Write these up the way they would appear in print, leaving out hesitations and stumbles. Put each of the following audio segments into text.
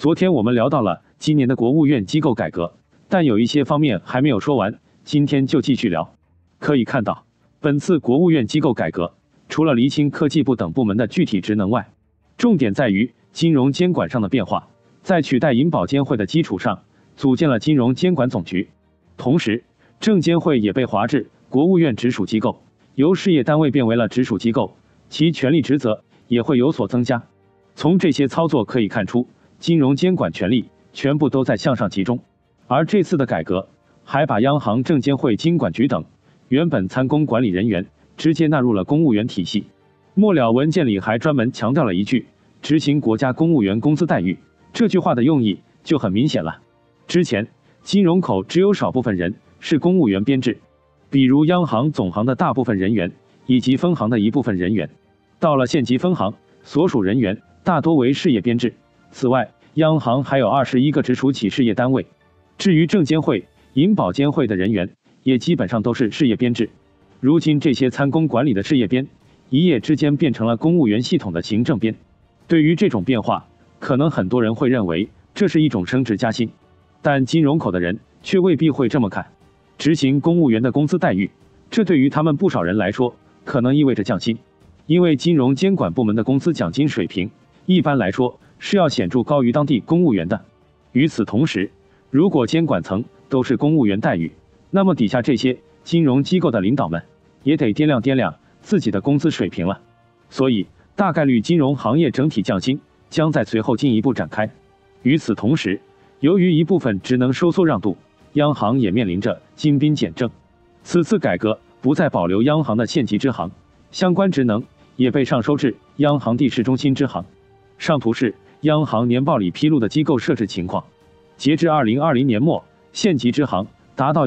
昨天我们聊到了今年的国务院机构改革，但有一些方面还没有说完，今天就继续聊。可以看到，本次国务院机构改革，除了厘清科技部等部门的具体职能外，重点在于金融监管上的变化，在取代银保监会的基础上，组建了金融监管总局。同时，证监会也被划至国务院直属机构，由事业单位变为了直属机构，其权力职责也会有所增加。从这些操作可以看出，金融监管权力全部都在向上集中。而这次的改革还把央行、证监会、金管局等原本参公管理人员直接纳入了公务员体系。末了文件里还专门强调了一句“执行国家公务员工资待遇”，这句话的用意就很明显了。之前金融口只有少部分人是公务员编制，比如央行总行的大部分人员以及分行的一部分人员，到了县级分行，所属人员大多为事业编制。此外，央行还有21个直属企事业单位。至于证监会、银保监会的人员，也基本上都是事业编制。如今这些参公管理的事业编，一夜之间变成了公务员系统的行政编。对于这种变化，可能很多人会认为这是一种升职加薪，但金融口的人却未必会这么看。执行公务员的工资待遇，这对于他们不少人来说，可能意味着降薪，因为金融监管部门的工资奖金水平，一般来说是要显著高于当地公务员的。与此同时，如果监管层都是公务员待遇，那么底下这些金融机构的领导们也得掂量自己的工资水平了。所以，大概率金融行业整体降薪将在随后进一步展开。与此同时，由于一部分职能收缩让渡，央行也面临着精兵简政。此次改革不再保留央行的县级支行，相关职能也被上收至央行地市中心支行。上图是央行年报里披露的机构设置情况，截至2020年末，县级支行达到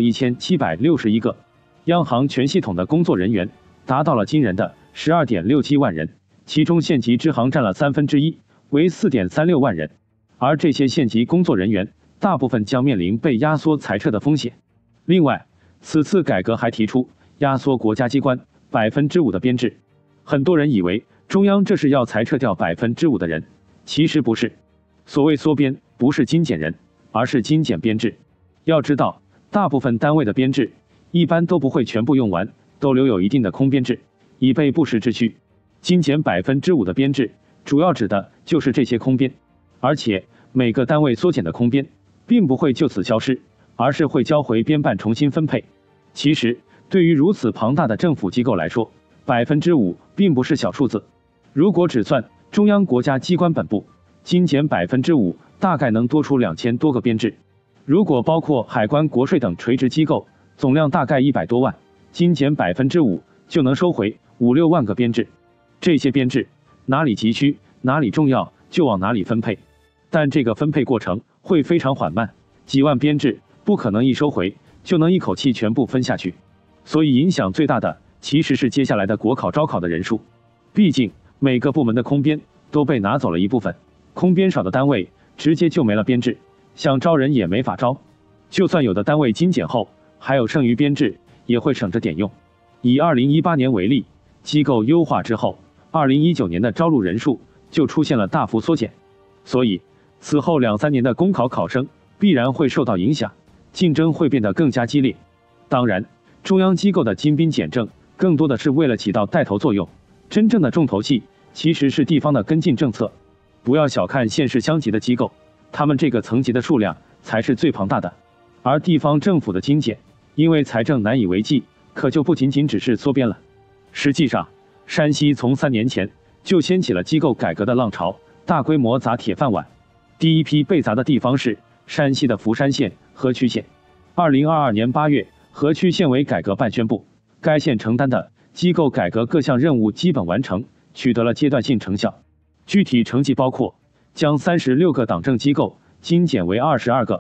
1761个，央行全系统的工作人员达到了惊人的12.67万人，其中县级支行占了1/3，为4.36万人。而这些县级工作人员大部分将面临被压缩裁撤的风险。另外，此次改革还提出压缩国家机关5%的编制。很多人以为中央这是要裁撤掉5%的人，其实不是。所谓缩编，不是精简人，而是精简编制。要知道，大部分单位的编制一般都不会全部用完，都留有一定的空编制，以备不时之需。精简5%的编制，主要指的就是这些空编。而且每个单位缩减的空编，并不会就此消失，而是会交回编办重新分配。其实，对于如此庞大的政府机构来说，5%并不是小数字。如果只算中央国家机关本部，精简5%大概能多出2000多个编制。如果包括海关、国税等垂直机构，总量大概100多万，精简5%就能收回5-6万个编制。这些编制哪里急需，哪里重要，就往哪里分配。但这个分配过程会非常缓慢，几万编制不可能一收回就能一口气全部分下去。所以影响最大的其实是接下来的国考、招考的人数。毕竟每个部门的空编都被拿走了一部分，空编少的单位直接就没了编制，想招人也没法招。就算有的单位精简后还有剩余编制，也会省着点用。以2018年为例，机构优化之后，2019年的招录人数就出现了大幅缩减。所以此后2-3年的公考考生必然会受到影响，竞争会变得更加激烈。当然，中央机构的精兵简政更多的是为了起到带头作用，真正的重头戏其实是地方的跟进政策。不要小看县市乡级的机构，他们这个层级的数量才是最庞大的。而地方政府的精简，因为财政难以为继，可就不仅仅只是缩编了。实际上，山西从3年前就掀起了机构改革的浪潮，大规模砸铁饭碗。第一批被砸的地方是山西的福山县、河曲县。2022年8月，河曲县委改革办宣布，该县承担的机构改革各项任务基本完成，取得了阶段性成效。具体成绩包括将36个党政机构精简为22个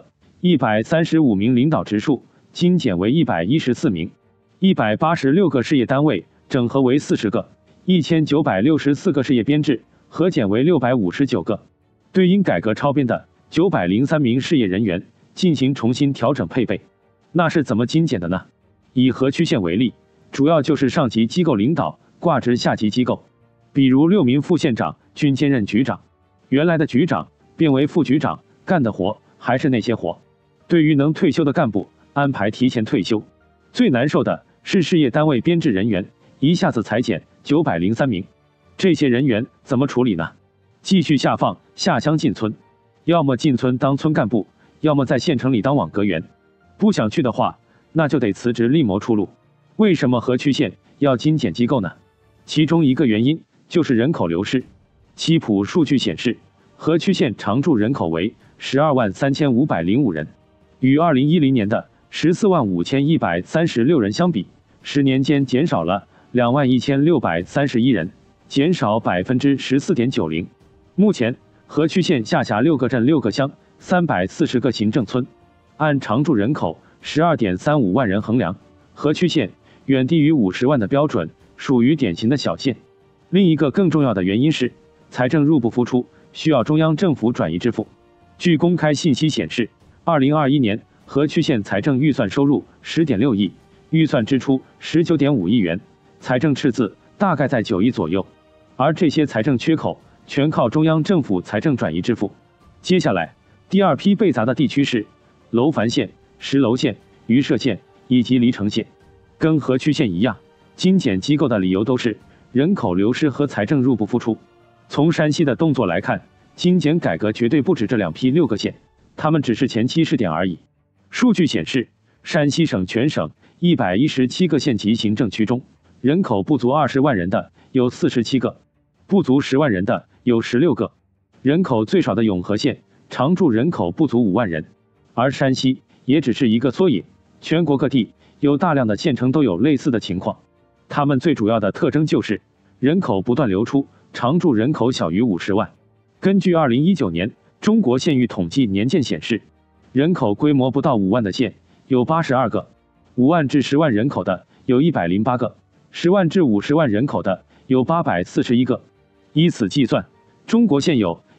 ，135名领导直属精简为114名，186个事业单位整合为40个，1964个事业编制核减为659个。对因改革超编的903名事业人员进行重新调整配备。那是怎么精简的呢？以河曲县为例，主要就是上级机构领导挂职下级机构，比如6名副县长均兼任局长，原来的局长变为副局长， 干的活还是那些活。对于能退休的干部，安排提前退休。最难受的是事业单位编制人员，一下子裁减903名，这些人员怎么处理呢？继续下放，下乡进村，要么进村当村干部，要么在县城里当网格员。不想去的话，那就得辞职另谋出路。为什么河区县要精简机构呢？其中一个原因就是人口流失。七普数据显示，河区县常住人口为123505人，与2010年的145136人相比，10年间减少了21631人，减少14.90%。目前，河区县下辖6个镇、6个乡、340个行政村，按常住人口12.35万人衡量，河区县远低于50万的标准，属于典型的小县。另一个更重要的原因是，财政入不敷出，需要中央政府转移支付。据公开信息显示，2021年河区县财政预算收入10.6亿，预算支出19.5亿元，财政赤字大概在9亿左右。而这些财政缺口全靠中央政府财政转移支付。接下来，第二批被砸的地区是楼烦县、石楼县、榆社县以及黎城县。跟河区县一样，精简机构的理由都是人口流失和财政入不敷出。从山西的动作来看，精简改革绝对不止这2批6个县，他们只是前期试点而已。数据显示，山西省全省117个县级行政区中，人口不足20万人的有47个，不足10万人的有16个。人口最少的永和县常住人口不足5万人，而山西也只是一个缩影，全国各地有大量的县城都有类似的情况。它们最主要的特征就是人口不断流出，常住人口小于50万。根据2019年中国县域统计年鉴显示，人口规模不到5万的县有82个，5万至10万人口的有108个，10万至50万人口的有841个。以此计算，中国现有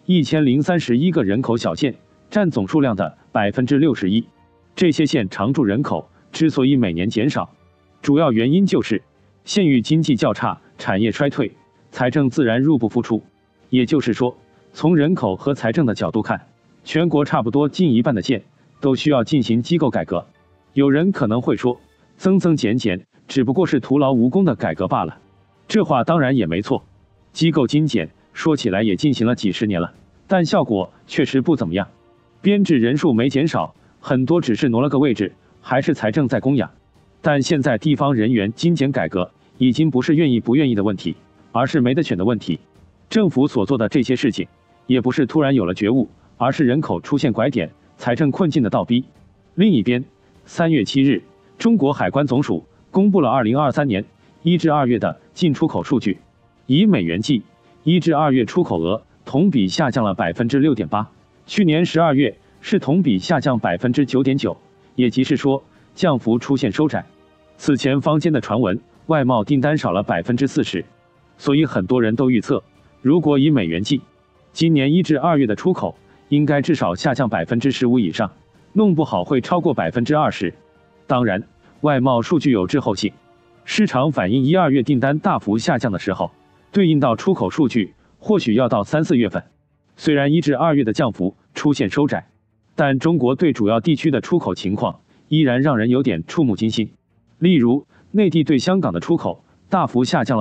1031个人口小县，占总数量的61%。这些县常住人口之所以每年减少，主要原因就是县域经济较差，产业衰退，财政自然入不敷出。也就是说，从人口和财政的角度看，全国差不多近一半的县都需要进行机构改革。有人可能会说，增增减减只不过是徒劳无功的改革罢了。这话当然也没错，机构精简说起来也进行了几十年了，但效果确实不怎么样。编制人数没减少，很多只是挪了个位置，还是财政在供养。但现在地方人员精简改革已经不是愿意不愿意的问题，而是没得选的问题。政府所做的这些事情也不是突然有了觉悟，而是人口出现拐点，财政困境的倒逼。另一边，3月7日，中国海关总署公布了2023年1至2月的进出口数据。以美元计，1至2月出口额同比下降了6.8%，去年12月是同比下降9.9%，也即是说降幅出现收窄。此前坊间的传闻，外贸订单少了40%，所以很多人都预测，如果以美元计，今年1至2月的出口应该至少下降15%以上，弄不好会超过20%。当然，外贸数据有滞后性，市场反映1、2月订单大幅下降的时候，对应到出口数据或许要到3、4月份。虽然1至2月的降幅出现收窄，但中国对主要地区的出口情况依然让人有点触目惊心。例如，内地对香港的出口大幅下降了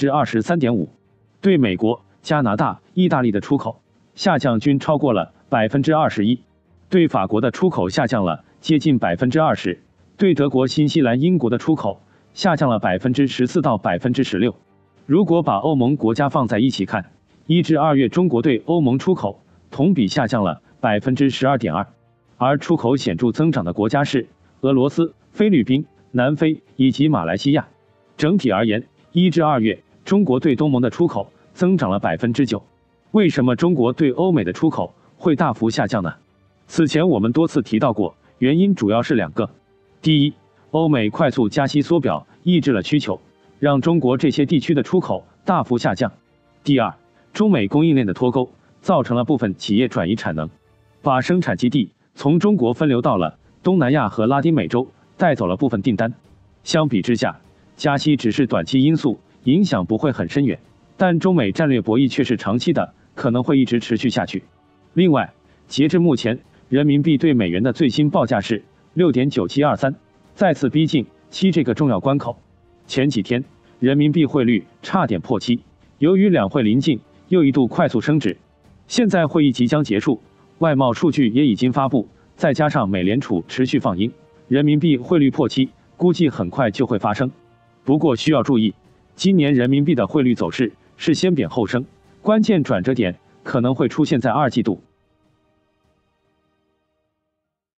23.5%，对美国、加拿大、意大利的出口下降均超过了21%，对法国的出口下降了接近20%，对德国、新西兰、英国的出口下降了14%到16%。如果把欧盟国家放在一起看，1至2月中国对欧盟出口同比下降了12.2%，而出口显著增长的国家是俄罗斯、菲律宾、南非以及马来西亚。整体而言，1至2月中国对东盟的出口增长了9%。为什么中国对欧美的出口会大幅下降呢？此前我们多次提到过，原因主要是2个。第一，欧美快速加息缩表抑制了需求，让中国这些地区的出口大幅下降。第二，中美供应链的脱钩造成了部分企业转移产能，把生产基地从中国分流到了东南亚和拉丁美洲，带走了部分订单。相比之下，加息只是短期因素，影响不会很深远，但中美战略博弈却是长期的，可能会一直持续下去。另外， 截至目前，人民币对美元的最新报价是6.9723，再次逼近7这个重要关口。前几天，人民币汇率差点破7，由于两会临近，又一度快速升值。现在会议即将结束，外贸数据也已经发布，再加上美联储持续放鹰，人民币汇率破7，估计很快就会发生。不过需要注意，今年人民币的汇率走势是先贬后升，关键转折点可能会出现在2季度。